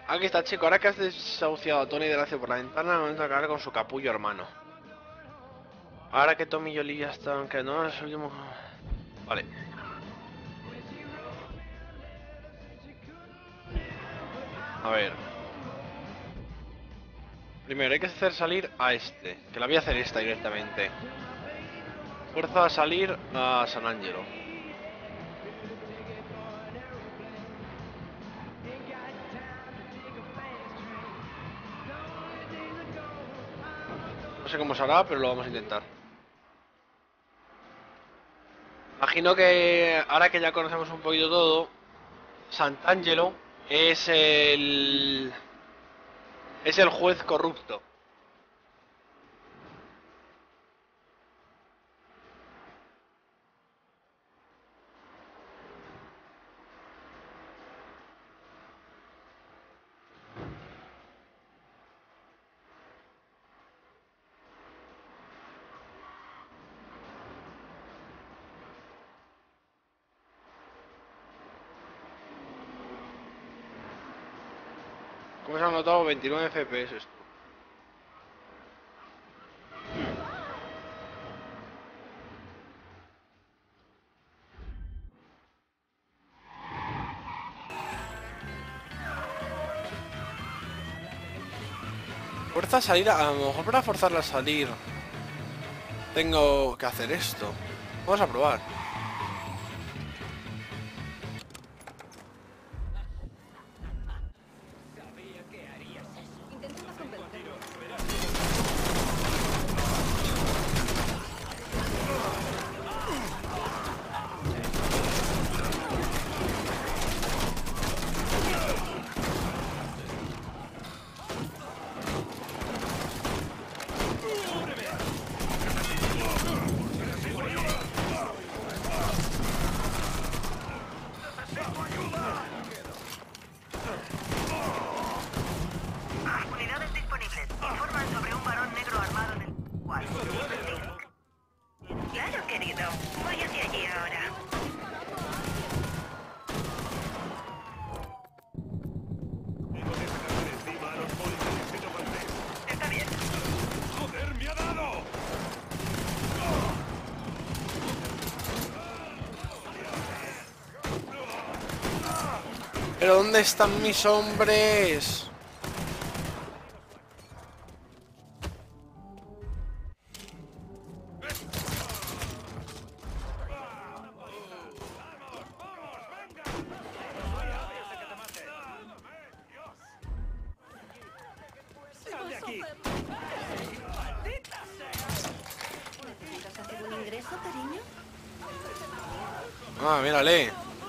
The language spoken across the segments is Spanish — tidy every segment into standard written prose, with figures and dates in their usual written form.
Aquí está, chico. Ahora que has desahuciado a Tony de Gracia por la ventana, vamos a acabar con su capullo hermano. Ahora que Tommy y Jolie ya están, que no, es el último. Vale. A ver. Primero hay que hacer salir a este. Que la voy a hacer esta directamente. Fuerza a salir a San Angelo. No sé cómo se hará, pero lo vamos a intentar. Imagino que ahora que ya conocemos un poquito todo, Sant'Angelo es el juez corrupto. Como se han notado, 29 FPS esto. Fuerza a salir, a lo mejor para forzarla a salir tengo que hacer esto. Vamos a probar. Intentemos convencerlo. Unidades disponibles. Informan sobre un varón negro armado en el cuarto. Claro, querido. Voy hacia allí ahora. Está bien. ¡Joder, me ha dado! ¿Pero dónde están mis hombres? ¡Sal de aquí! ¿Necesitas hacer un ingreso, cariño? Ah, mírale.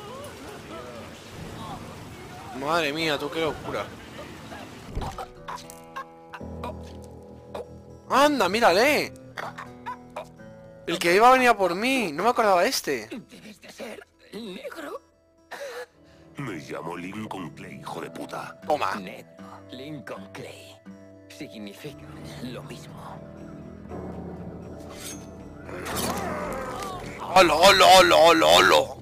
Madre mía, tú qué locura. Anda, mírale. El que iba a venir a por mí. No me acordaba este. Debes de ser negro. Me llamo Lincoln Clay, hijo de puta. Toma. Negro. Lincoln Clay. Significa lo mismo. ¡Holo, holo, holo, holo, holo!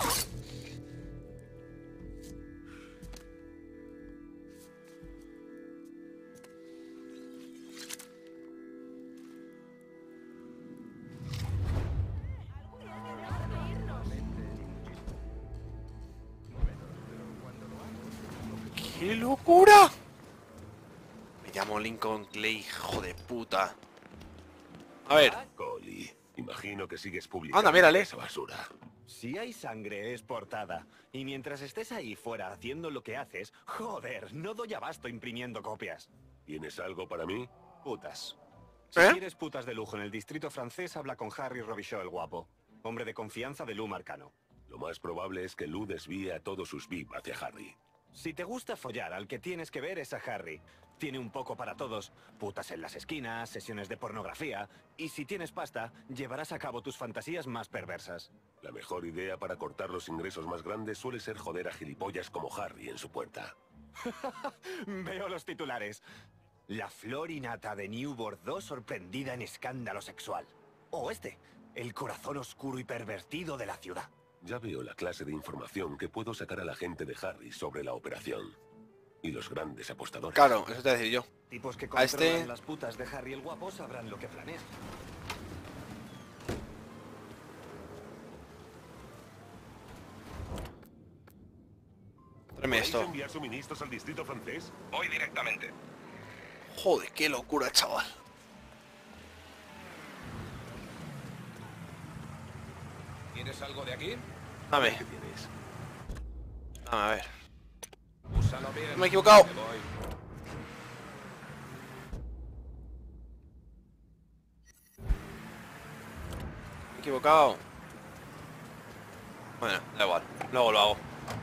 ¡Qué locura! Me llamo Lincoln Clay, hijo de puta. A ver. Collie, imagino que sigues publicando Anda, mírale. esa basura. Si hay sangre es portada. Y mientras estés ahí fuera haciendo lo que haces, joder, no doy abasto imprimiendo copias. ¿Tienes algo para mí? Putas. Si quieres putas de lujo en el distrito francés, habla con Harry Robichaud el guapo. Hombre de confianza de Lou Marcano. Lo más probable es que Lou desvíe a todos sus VIP hacia Harry. Si te gusta follar, al que tienes que ver es a Harry. Tiene un poco para todos. Putas en las esquinas, sesiones de pornografía. Y si tienes pasta, llevarás a cabo tus fantasías más perversas. La mejor idea para cortar los ingresos más grandes suele ser joder a gilipollas como Harry en su puerta. Veo los titulares. La flor innata de New Bordeaux sorprendida en escándalo sexual. O este, el corazón oscuro y pervertido de la ciudad. Ya veo la clase de información que puedo sacar a la gente de Harry sobre la operación. Y los grandes apostadores. Claro, eso te voy a decir yo. Tipos que A controlan este- las putas de Harry el Guapo sabrán lo que planean. Tráeme ¿Podéis esto. enviar suministros al distrito francés? Voy directamente. Joder, qué locura, chaval. ¿Quieres algo de aquí? Dame, ¿Qué tienes? dame, a ver. Úsalo bien. Me he equivocado. Me voy. Me he equivocado. Bueno, da igual. Luego lo hago.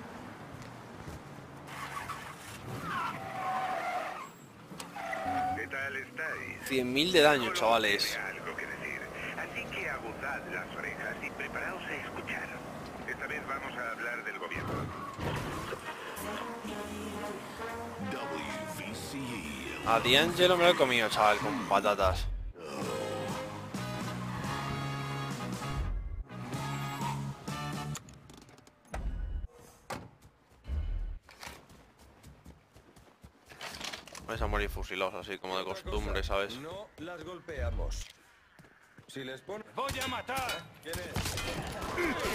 ¿Qué tal estáis? 100.000 de daño, Solo chavales. tiene algo que decir. Así que aguzad las orejas y preparaos a escuchar. Esta vez vamos a hablar del gobierno. A D'Angelo me lo he comido, chaval, con patatas. Vais a morir fusilados así como de costumbre, ¿sabes? No las golpeamos. Si les pones... ¡Voy a matar! ¿Quién es?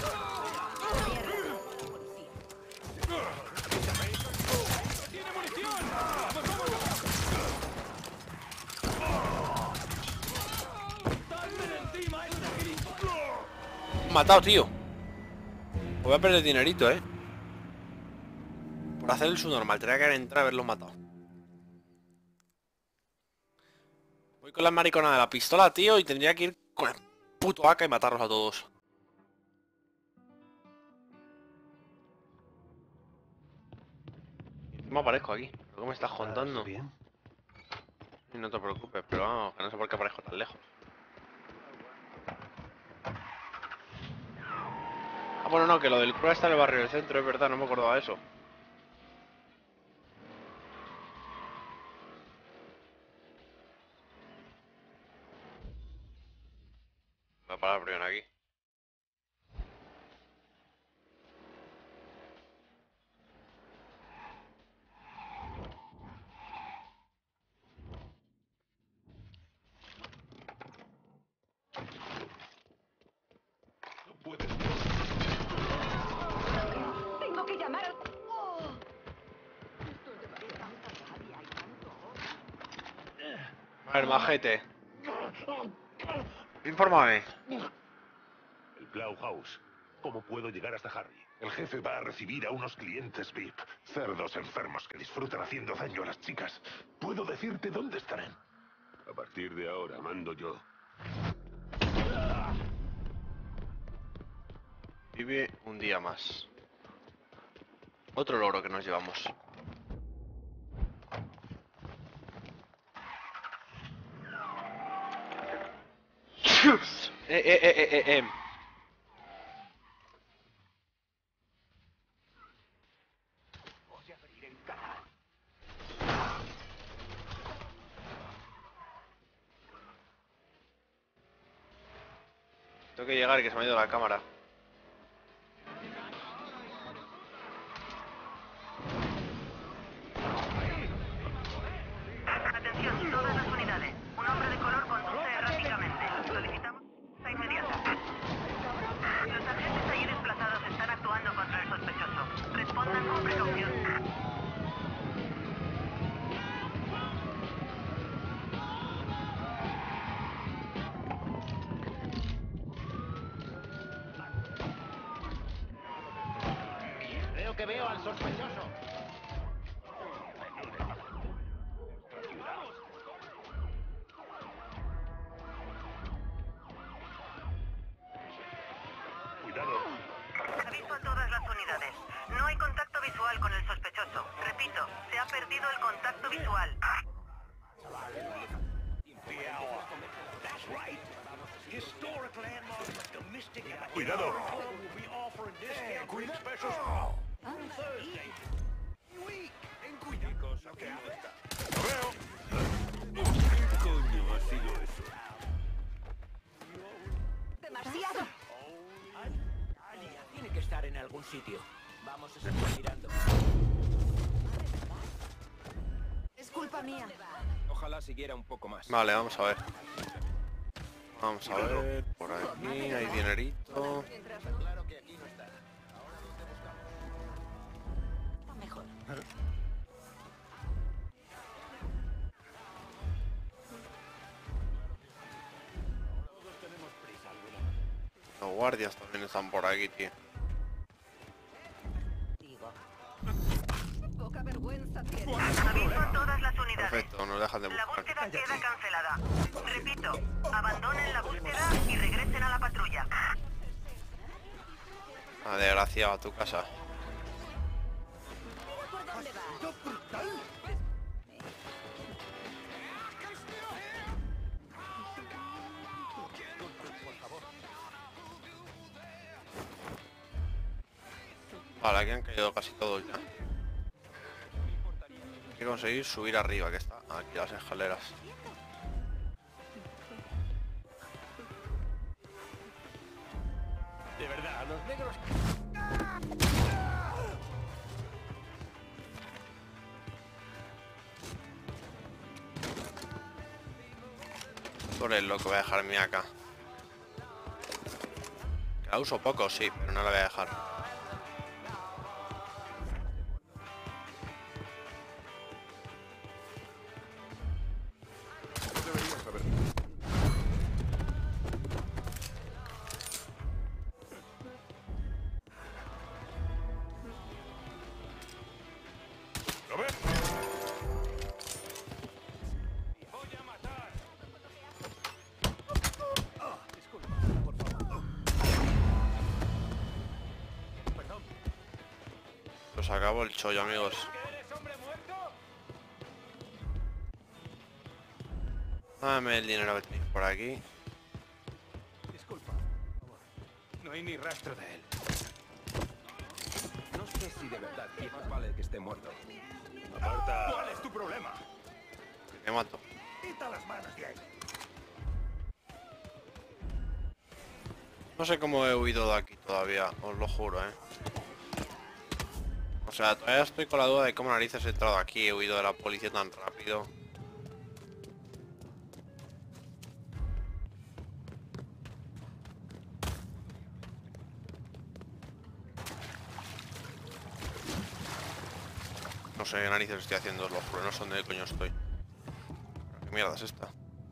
Matado, tío. Voy a perder dinerito, por hacer el subnormal. Tenía que entrar a haberlos matado. Voy con la maricona de la pistola, tío, y tendría que ir con el puto AK y matarlos a todos. Me aparezco aquí. ¿Pero qué me estás contando? Bien. Y no te preocupes, pero vamos, que no sé por qué aparezco tan lejos. Ah, bueno, no, que lo del cura está en el barrio del centro, es verdad, no me acordaba de eso. Voy a parar primero aquí. Tengo que llamar al... A ver, majete. Infórmame. El Plowhouse. ¿Cómo puedo llegar hasta Harry? El jefe va a recibir a unos clientes VIP. Cerdos enfermos que disfrutan haciendo daño a las chicas. ¿Puedo decirte dónde estarán? A partir de ahora mando yo. Vive un día más. Otro logro que nos llevamos. eh. Tengo que llegar, que se me ha ido la cámara. Atención, todas las unidades. Un hombre de color conduce erráticamente. Solicitamos ayuda inmediata. Los agentes allí desplazados están actuando contra el sospechoso. Respondan con precaución. Creo que veo al sospechoso. Cuidado. Aviso a todas las unidades. No hay contacto visual con el sospechoso. Repito, se ha perdido el contacto visual. Cuidado. Demasiado. Tiene que estar en algún sitio. Vamos a seguir mirando. mía. Ojalá siguiera un poco más. Vale, vamos a ver. Vamos a ver. Por aquí hay dinerito. Claro que aquí no está. Ahora dónde buscamos. Está mejor. Los guardias también están por aquí, tío. Digo. Poca vergüenza tiene. Aviso a todas las unidades. Perfecto, nos dejan de La buscar. búsqueda queda cancelada. Repito, abandonen la búsqueda y regresen a la patrulla. Ah, desgraciado, a tu casa. ¿Por dónde va? Vale, aquí han caído casi todos ya. Hay que conseguir subir arriba, que está aquí las escaleras. De verdad, los negros... Por el loco voy a dejar mi acá. Que la uso poco, sí, pero no la voy a dejar. Deberías saber. ¿Lo ves? Pues acabo el chollo, amigos. Dame el dinero que tenéis por aquí. Disculpa. No hay ni rastro de él. No sé si de verdad más vale que esté muerto. Aparta. ¿Cuál es tu problema? Me mato. Quita las manos de ahí. No sé cómo he huido de aquí todavía, os lo juro, O sea, todavía estoy con la duda de cómo narices he entrado aquí, he huido de la policía tan rápido. No sé qué narices estoy haciendo, os lo juro, no sé dónde coño estoy. ¿Qué mierda es esta?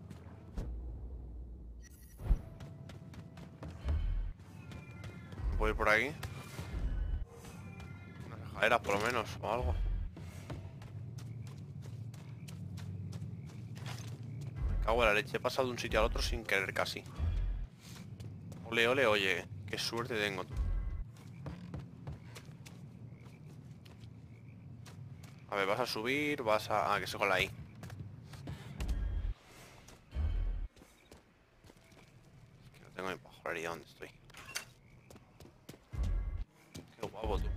¿Puedo ir por aquí? Unas escaleras por lo menos, o algo. Me cago en la leche, he pasado de un sitio al otro sin querer casi. Ole, ole, oye, qué suerte tengo tú. A ver, vas a subir, vas a... Ah, que se cola ahí. Es que no tengo ni pajorería donde estoy. Qué guapo tú.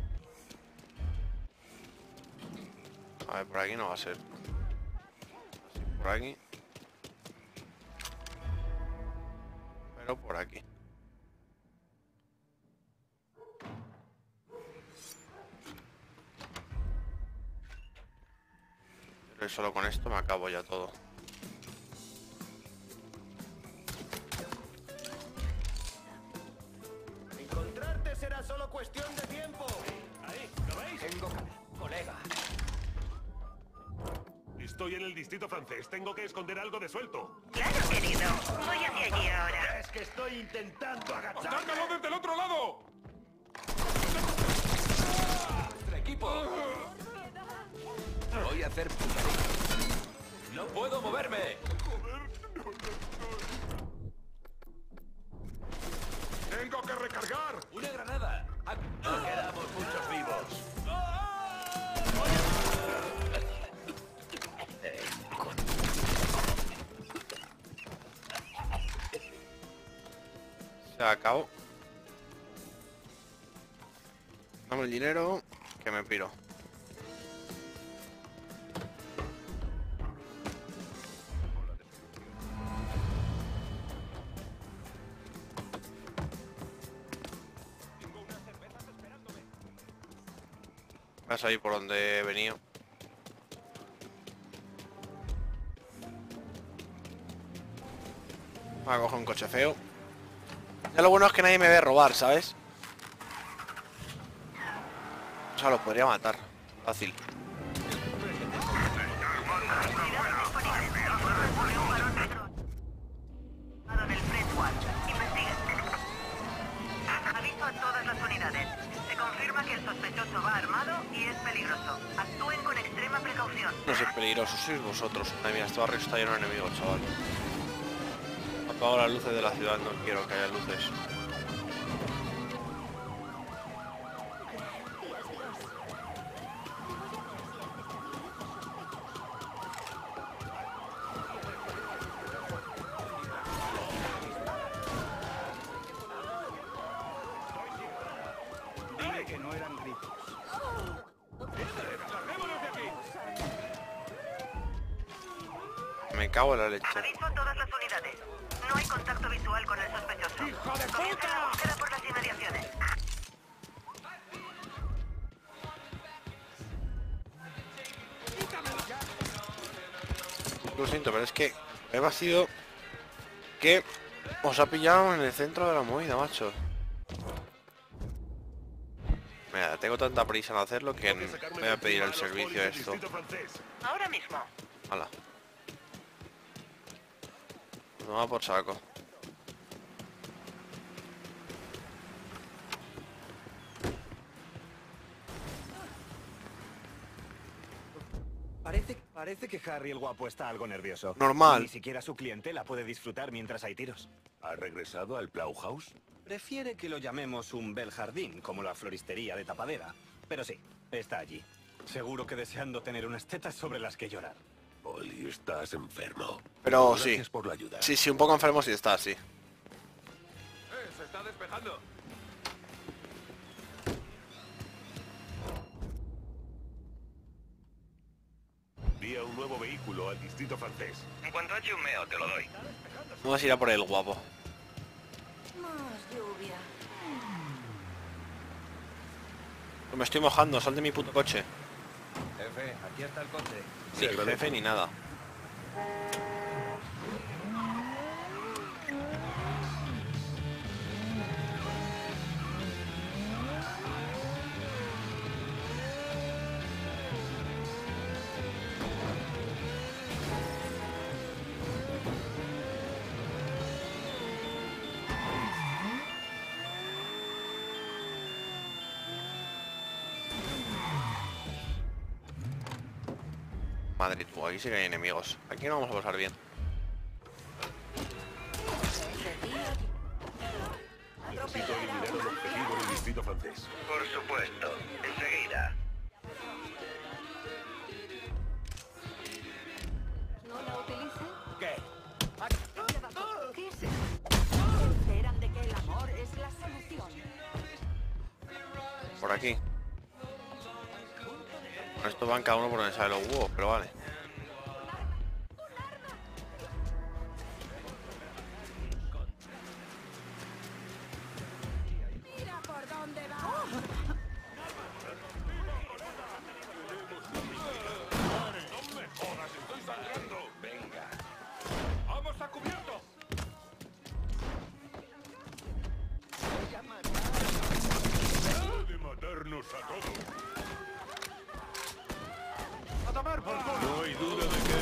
A ver, por aquí no va a ser. Así, por aquí. Pero por aquí. Pero solo con esto me acabo ya todo. Encontrarte será solo cuestión de tiempo. Ahí, ¿lo veis? Tengo colega. Estoy en el distrito francés. Tengo que esconder algo de suelto. Claro, querido. Voy hacia allí ahora. Es que estoy intentando agachar. ¡Atárcalo desde el otro lado! ¡Nuestro equipo! Voy a hacer puntería. ¡No puedo moverme! ¡Tengo que recargar! ¡Una granada! ¡No quedamos muchos vivos! Se acabó. Dame el dinero, que me piro. Vas a ir por donde he venido. Voy a coger un coche feo. Ya lo bueno es que nadie me ve robar, ¿sabes? O sea, lo podría matar. Fácil. En el Frenchwald. Investiguen. Aviso a todas las unidades. Se confirma que el sospechoso va armado y es peligroso. Actúen con extrema precaución. No sois peligrosos, sois vosotros. Ay, mira, este barrio está lleno de enemigos, chaval. Apago las luces de la ciudad, no quiero que haya luces. Dile que no eran gritos. Me cago en la leche. Aviso a todas las unidades. No hay contacto visual con el sospechoso. Comienza la búsqueda por las inmediaciones. Lo siento, pero es que ha sido que os ha pillado en el centro de la movida, macho. Mira, tengo tanta prisa en hacerlo que voy a pedir el servicio esto. Ahora mismo. Hala. No va por saco. Parece que Harry el guapo está algo nervioso. Normal. Ni siquiera su clientela puede disfrutar mientras hay tiros. ¿Ha regresado al Plowhouse? Prefiere que lo llamemos un bel jardín, como la floristería de tapadera. Pero sí, está allí. Seguro que deseando tener unas tetas sobre las que llorar. Oli, estás enfermo. Pero sí. Gracias por la ayuda. Sí, un poco enfermo sí está, sí. Se está despejando. Envía un nuevo vehículo al distrito francés. En cuanto eche un meo, te lo doy. Vamos a ir a por el guapo. Más lluvia. Me estoy mojando, sal de mi puto coche. Jefe, aquí está el coche. Ni jefe ni nada. Madre tú, aquí sí que hay enemigos. Aquí no vamos a pasar bien. Necesito eliminar el objetivo del distrito francés. Por supuesto. Enseguida. ¿No la utilicen? ¿Qué? ¿Qué es eso? Esperan de que el amor es la solución. Por aquí. Estos van cada uno por donde sale los huevos, pero vale. Mira por dónde va. ¡No me jodas! ¡Estoy sangrando! ¡Venga! ¡Vamos a cubierto! ¡Puede matarnos a todos! ¡A tomar por culo! No hay duda de que...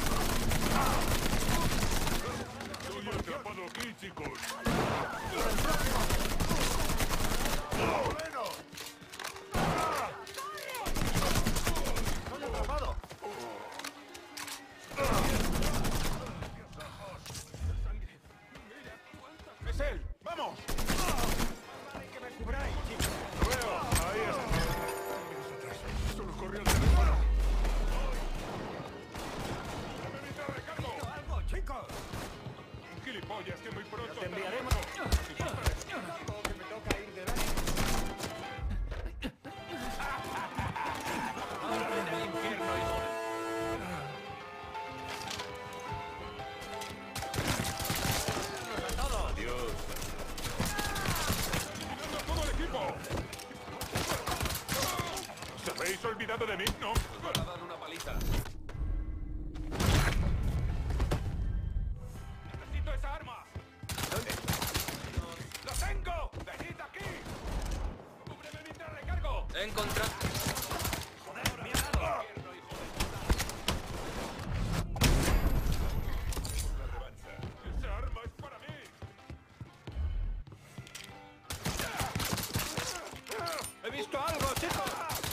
Estoy atrapado aquí, chicos. ¡Estoy atrapado! ¡Es él! ¡Vamos! ¡Que me cubráis, chicos! ¡Lo veo! Ahí está. Solo corre al teléfono. ¡Dame mi recargo! ¡Algo, chicos! ¡Gilipollas, que muy pronto... ¡Te enviaremos! Que me toca ir delante. ¡Adiós! ¡Eliminando a todo el equipo! ¿Os habéis olvidado de mí? ¿No? Va a dar una paliza. ¡Necesito esa arma! encontrado. ¡Esa arma es para mí! ¡He visto algo, chicos!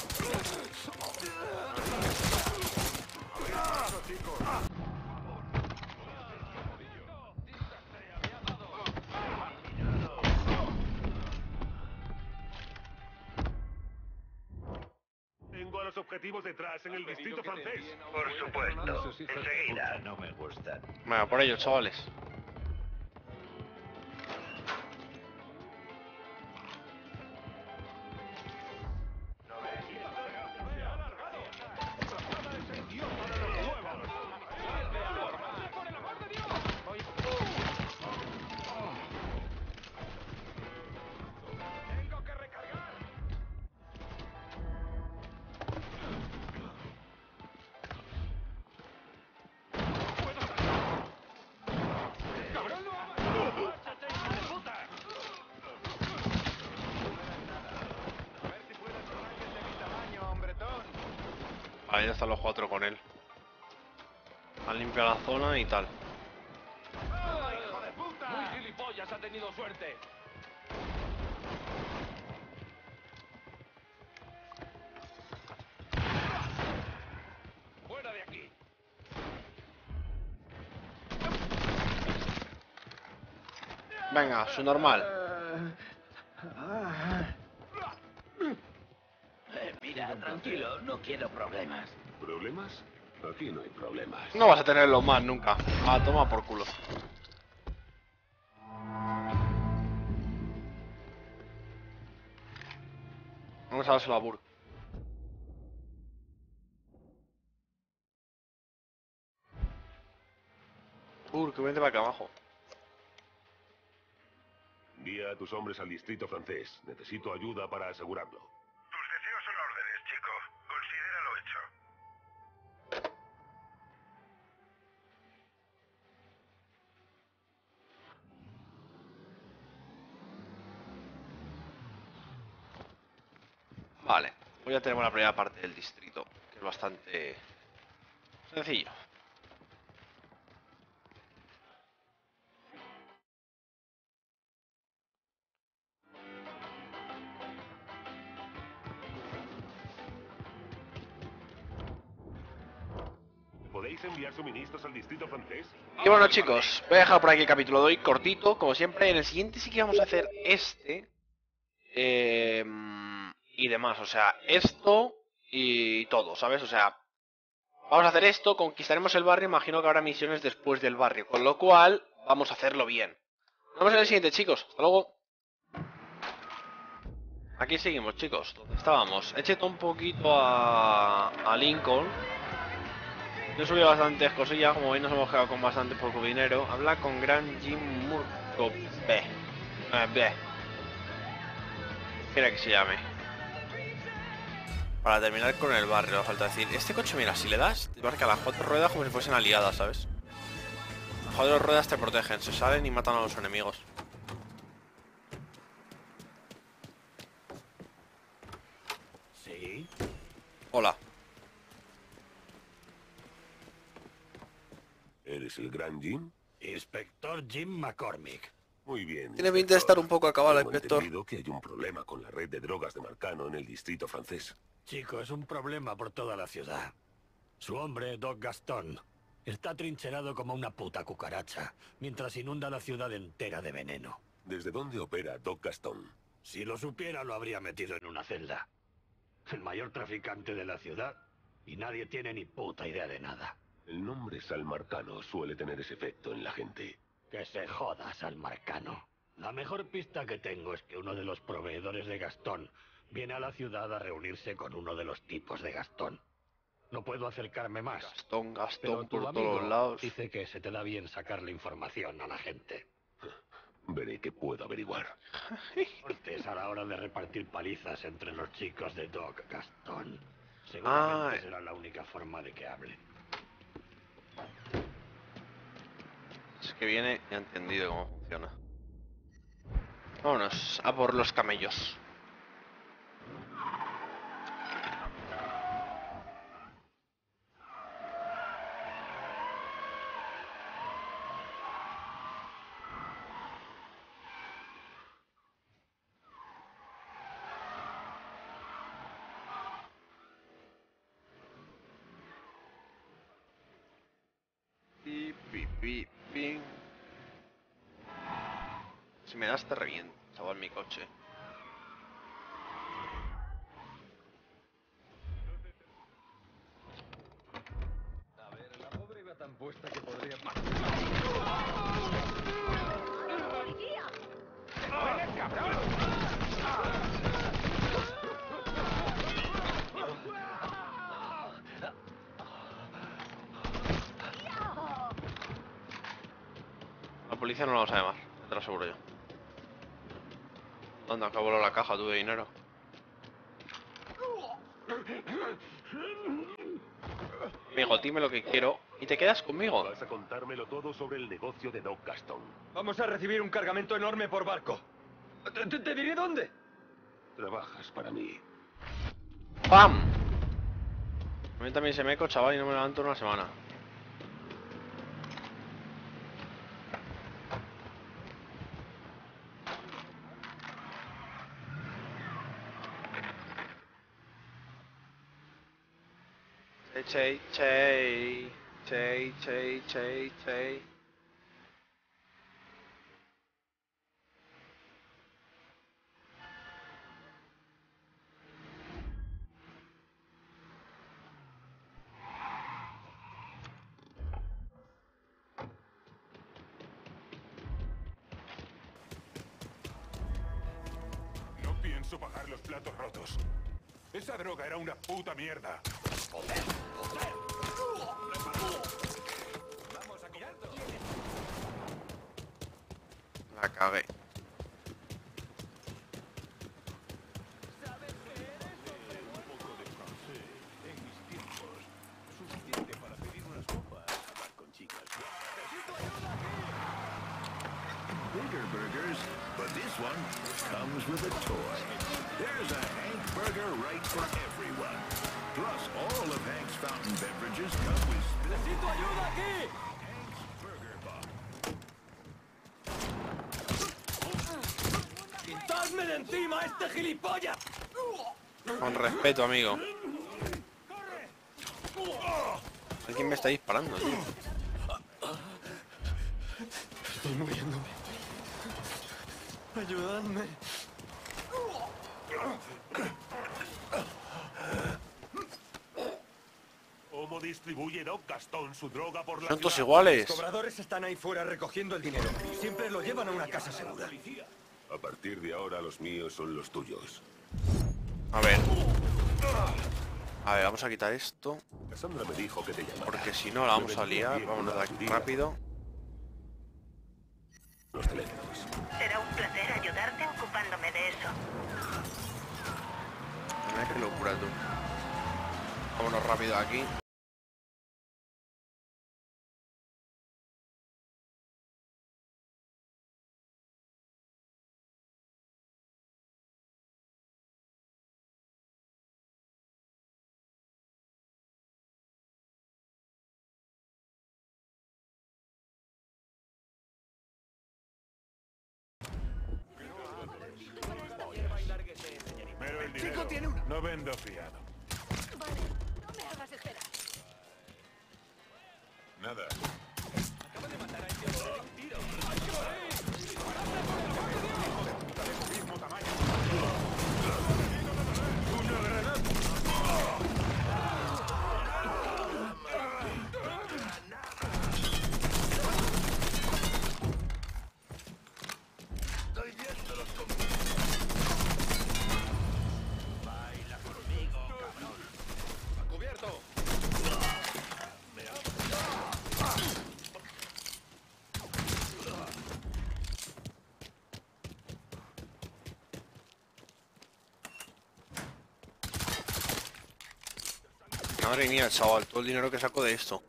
Tengo a los objetivos detrás, en el distrito francés. Por supuesto. Enseguida. No me gustan. Venga, por ellos, chavales. Ahí están los 4 con él. Han limpiado la zona y tal. Muy gilipollas, ha tenido suerte. Fuera de aquí. Venga, su normal. Mira, tranquilo, no quiero problemas. ¿Problemas? Aquí no hay problemas. No vas a tenerlo más nunca. A tomar por culo. Vamos a dárselo a Burr. Burr, que vente para acá abajo. Envía a tus hombres al distrito francés. Necesito ayuda para asegurarlo. Tus deseos son órdenes, chico. Considéralo hecho. Vale, pues ya tenemos la primera parte del distrito, que es bastante sencillo. ¿Podéis enviar suministros al distrito francés? Y bueno, chicos, voy a dejar por aquí el capítulo de hoy, cortito, como siempre. En el siguiente sí que vamos a hacer este y demás, o sea, esto y todo, ¿sabes? O sea, vamos a hacer esto, conquistaremos el barrio, imagino que habrá misiones después del barrio, con lo cual vamos a hacerlo bien. Nos vemos en el siguiente, chicos, hasta luego. Aquí seguimos, chicos, donde estábamos. He cheto un poquito a Lincoln. Yo subí bastantes cosillas, como veis nos hemos quedado con bastante poco dinero. Habla con Gran Jim Murko B. Quiera que se llame. Para terminar con el barrio, falta decir. Este coche, mira, si le das, te marca las 4 ruedas como si fuesen aliadas, ¿sabes? Las 4 ruedas te protegen, se salen y matan a los enemigos. ¿Sí? Hola. ¿Eres el Gran Jim? Inspector Jim McCormick. Muy bien. Tiene pinta de estar un poco acabado el Tengo inspector. entendido que hay un problema con la red de drogas de Marcano en el distrito francés. Chico, es un problema por toda la ciudad. Su hombre, Doc Gaston, está trincherado como una puta cucaracha, mientras inunda la ciudad entera de veneno. ¿Desde dónde opera Doc Gaston? Si lo supiera, lo habría metido en una celda. El mayor traficante de la ciudad, y nadie tiene ni puta idea de nada. El nombre Sal Marcano suele tener ese efecto en la gente. Que se joda, Salmarcano. La mejor pista que tengo es que uno de los proveedores de Gastón viene a la ciudad a reunirse con uno de los tipos de Gastón. No puedo acercarme más. Gastón, Pero Gastón tu por amigo todos lados. dice que se te da bien sacarle información a la gente. Veré qué puedo averiguar. Cortes a la hora de repartir palizas entre los chicos de Doc Gastón. Seguramente será la única forma de que hable. Es que viene y ha entendido cómo funciona. Vámonos, a por los camellos. Ping. Si me das te reviento, chaval, mi coche. A ver, la pobre iba tan puesta que podría... La policía no lo sabe más, te lo aseguro yo. ¿Dónde acabó la caja? Tuve dinero. Amigo, dime lo que quiero y te quedas conmigo. Vas a contármelo todo sobre el negocio de Doc Gaston. Vamos a recibir un cargamento enorme por barco. Te diré dónde. Trabajas para mí. ¡Pam! A mí también se me eco, chaval, y no me levanto en una semana. Chey, chey, chey, chey, chey, chey. No pienso pagar los platos rotos. Esa droga era una puta mierda. La cagué. Bigger burgers, but this one comes with a toy. There's a Hank burger right for everyone. Plus, all of Hank's fountain beverages come with ¡Necesito ayuda aquí! Hank's Burger Box. ¡Quitadme de encima a este gilipollas! Con respeto, amigo. ¿Quién me está disparando, tío? Estoy muriéndome. Ayudadme. ¿Cómo distribuye Doc Gaston su droga por la Son todos ciudad? iguales. Los cobradores están ahí fuera recogiendo el dinero. Siempre lo llevan a una casa segura. A partir de ahora los míos son los tuyos. A ver. A ver, vamos a quitar esto. Cassandra me dijo que te llamara. Porque si no la vamos a liar. Vámonos de aquí rápido. Los teléfonos. Será un placer ayudarte ocupándome de eso. Mira qué locura, tú. Vámonos rápido de aquí. Pero el dinero. No vendo fiado. Vale, no me hagas esperar. Nada. Madre mía, chaval, todo el dinero que saco de esto.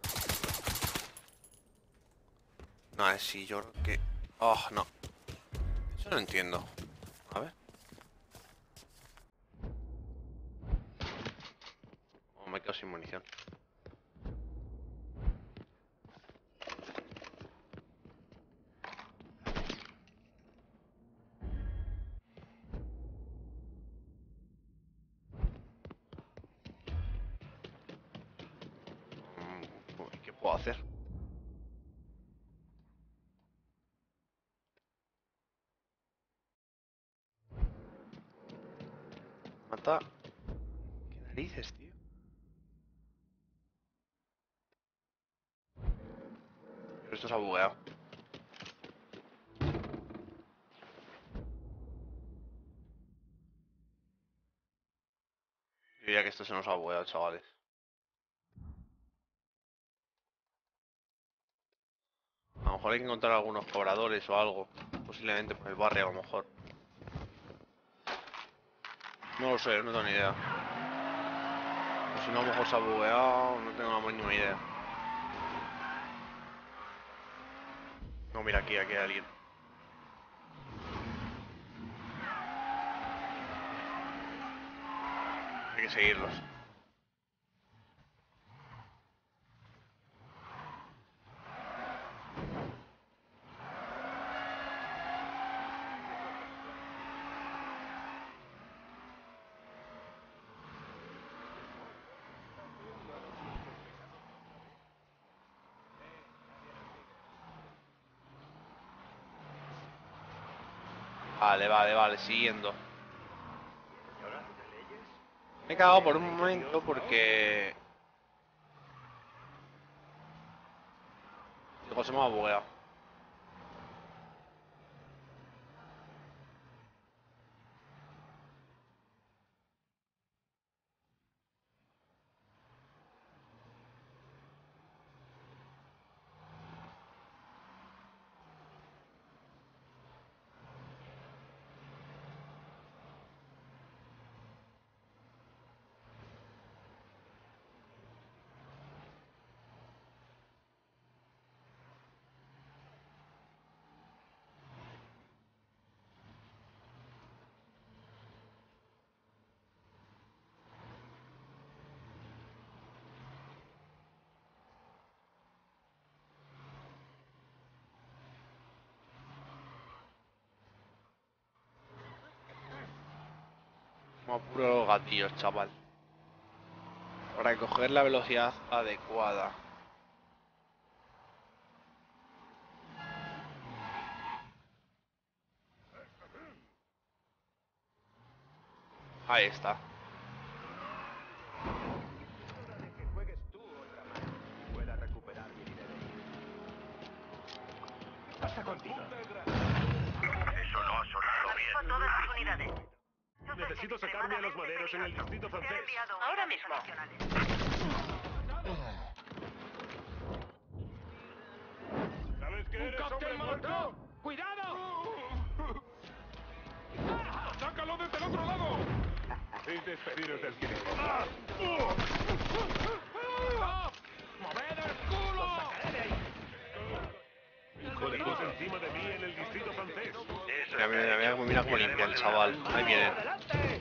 No, es si yo que... Oh, no. Eso no entiendo. A ver. Oh, me quedo sin munición. Uy, ¿qué puedo hacer? Narices, tío. Pero esto se ha bugueado. Yo diría que esto se nos ha bugueado, chavales. A lo mejor hay que encontrar algunos cobradores o algo. Posiblemente por el barrio, a lo mejor. No lo sé, no tengo ni idea. O si no, a lo mejor se ha bugueado, no tengo la mínima idea. No, mira, aquí hay alguien. Hay que seguirlos. Vale, siguiendo. Me he cagado por un momento porque... Digo, se me ha bugueado. Me apuro los gatillos, chaval. Para coger la velocidad adecuada. Ahí está. Que juegues tú otra más y pueda recuperar mi dinero. ¿Qué pasa contigo? Eso no ha sonado Aviso a bien. todas las unidades. Necesito sacarme a los maderos en el distrito Se han francés. enviado Ahora unidades mismo. adicionales. ¿Sabes qué eres, hombre muerto? ¡Cuidado! ¡Sácalo desde el otro lado! Sin despediros del circo. ¡Moved el culo! ¡Los sacaré de ahí! Hijo de puta encima de mí en el distrito francés. Mira cómo limpia el chaval. Ahí viene. ¡Adelante!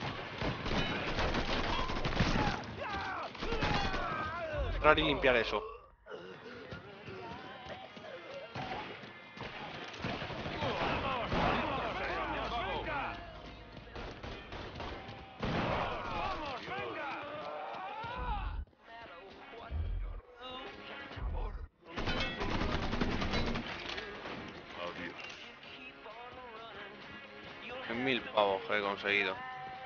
Entrar y limpiar eso. Adiós. En 1000 pavos que he conseguido.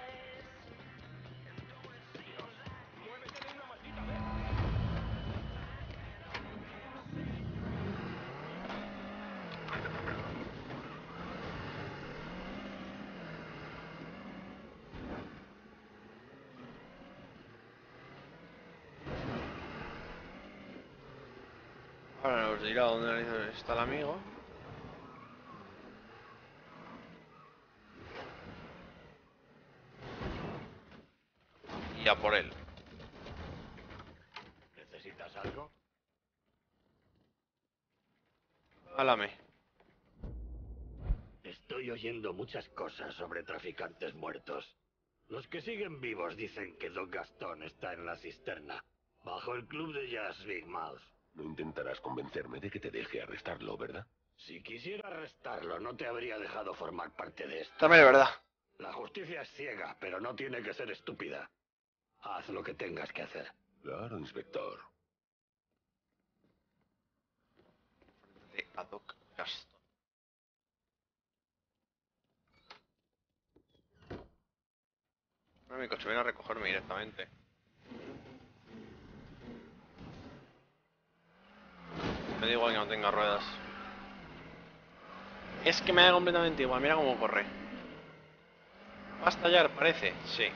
Ahora nos dirá dónde está el amigo. Y a por él. ¿Necesitas algo? Álame. Estoy oyendo muchas cosas sobre traficantes muertos. Los que siguen vivos dicen que Don Gastón está en la cisterna, bajo el club de jazz Big Mouth. No intentarás convencerme de que te deje arrestarlo, ¿verdad? Si quisiera arrestarlo, no te habría dejado formar parte de esto. Dame de verdad. La justicia es ciega, pero no tiene que ser estúpida. Haz lo que tengas que hacer. Claro, inspector. De ad hoc Gastón. Bueno, mi coche viene a recogerme directamente. da igual que no tenga ruedas. Es que me da completamente igual, mira cómo corre. ¿Va a estallar? Parece, sí.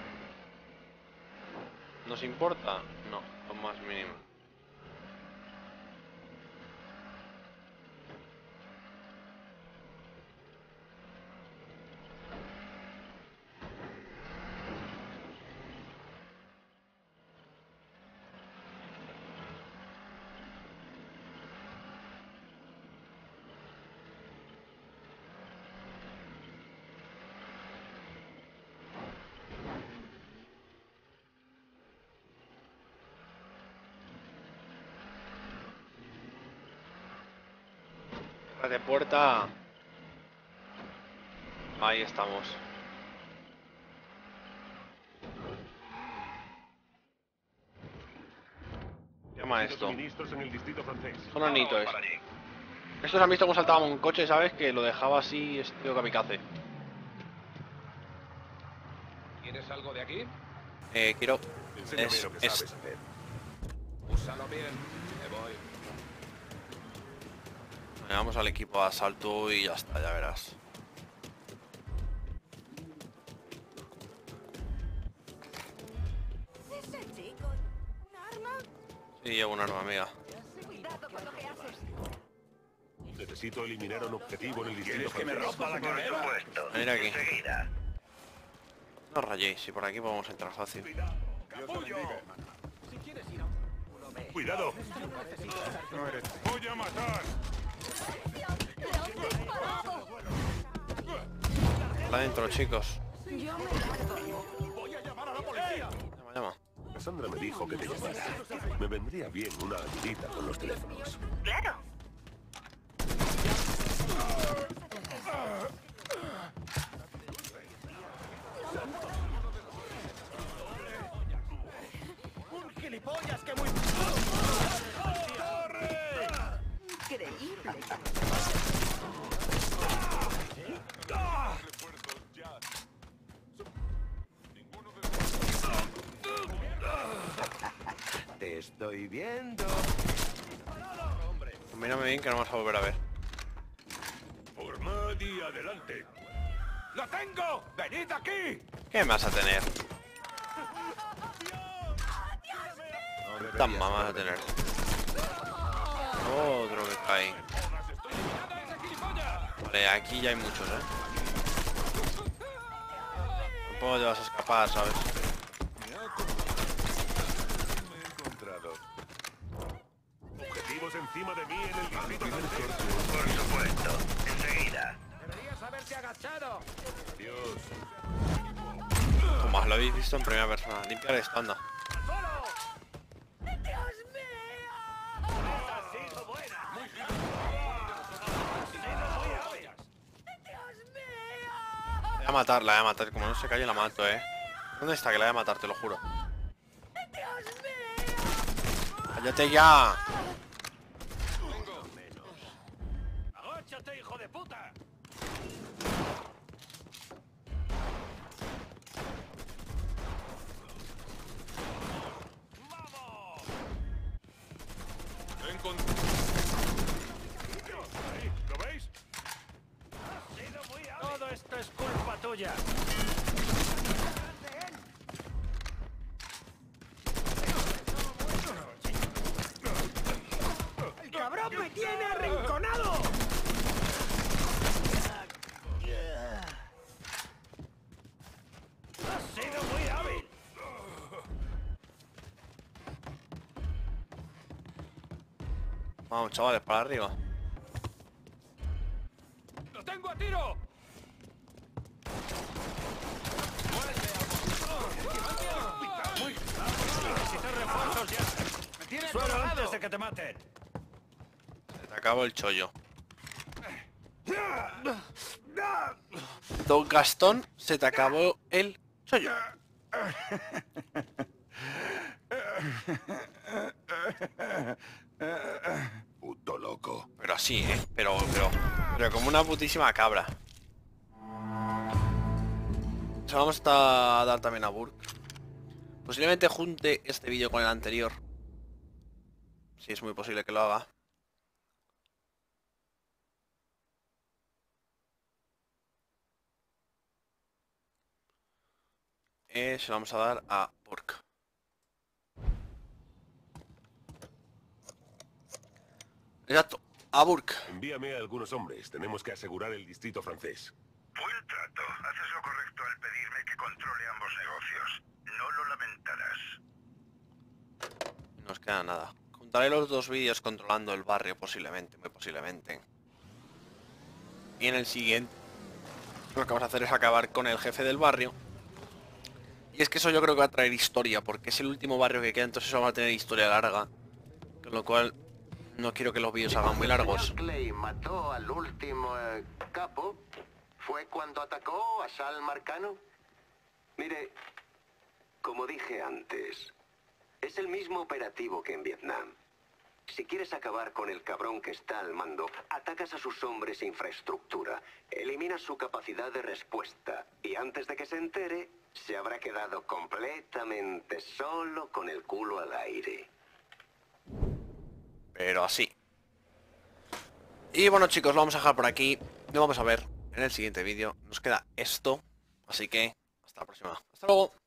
¿Nos importa? No, lo más mínimo. De puerta. Ahí estamos. Llama esto. Suministros en el distrito francés. Son anitos. Estos han visto cómo saltaba un coche, ¿sabes? Que lo dejaba así, estilo kamikaze. ¿Quieres algo de aquí? Quiero. Enséñame lo que sabes hacer. Úsalo bien. Me voy. Vamos al equipo de asalto y ya está, ya verás. ¿Ese chico? ¿Un arma? Sí, llevo un arma, amiga. Cuidado con lo que haces. Necesito eliminar un objetivo en el distrito ¿Quieres que me francés. rompa la cabeza? Venir aquí. No rayéis, si por aquí podemos entrar fácil. ¡Capullo! ¡Cuidado! ¡Voy a matar! Está adentro, chicos. Yo me largo. Llama, llama. Cassandra me dijo que te llamara. Me vendría bien una ayudita con los teléfonos. Claro. Increíble. Te estoy viendo. Pues mírame bien que no vamos a volver a ver. Por Maddy, adelante. ¡Lo tengo! ¡Venid aquí! ¿Qué me vas a tener? Tan mamá vas a tener. Otro que cae. Vale, aquí ya hay muchos, Tampoco te vas a escapar, ¿sabes? Objetivos encima de mí en el distrito francés. Por supuesto. Enseguida. Deberías haberte agachado. Dios. Como lo habéis visto en primera persona. Limpiar esto, anda. La voy a matar, la voy a matar. Como no se calle, la mato, ¿Dónde está? Que la voy a matar, te lo juro. ¡Cállate ya! ¡Agáchate, hijo de puta! ¿Lo veis? Todo esto es culpa tuya. ¡El cabrón me tiene arrinconado! Has sido muy hábil. Vamos, chavales, para arriba. ¡Lo tengo a tiro! Necesito refuerzos ya. ¡Me tiene Suelo colgado! antes de que te maten. Se te acabó el chollo. Don Gastón, se te acabó el chollo. Puto loco. Pero así, pero como una putísima cabra. Se lo vamos a dar también a Burke. Posiblemente junte este vídeo con el anterior. Sí, es muy posible que lo haga. se lo vamos a dar a Burke. Exacto, a Burke. Envíame a algunos hombres. Tenemos que asegurar el distrito francés. Buen trato. Haces lo correcto al pedirme que controle ambos negocios. No lo lamentarás. No nos queda nada. Juntaré los dos vídeos controlando el barrio posiblemente, muy posiblemente. Y en el siguiente lo que vamos a hacer es acabar con el jefe del barrio. Y es que eso yo creo que va a traer historia, porque es el último barrio que queda, entonces eso va a tener historia larga. Con lo cual no quiero que los vídeos se hagan muy largos. Cuando el señor Clay mató al último capo, ¿fue cuando atacó a Sal Marcano? Mire, como dije antes, es el mismo operativo que en Vietnam. Si quieres acabar con el cabrón que está al mando, atacas a sus hombres e infraestructura, eliminas su capacidad de respuesta, y antes de que se entere, se habrá quedado completamente solo con el culo al aire. Pero así. Y bueno, chicos, lo vamos a dejar por aquí. Lo vamos a ver en el siguiente vídeo. Nos queda esto. Así que hasta la próxima. Hasta luego.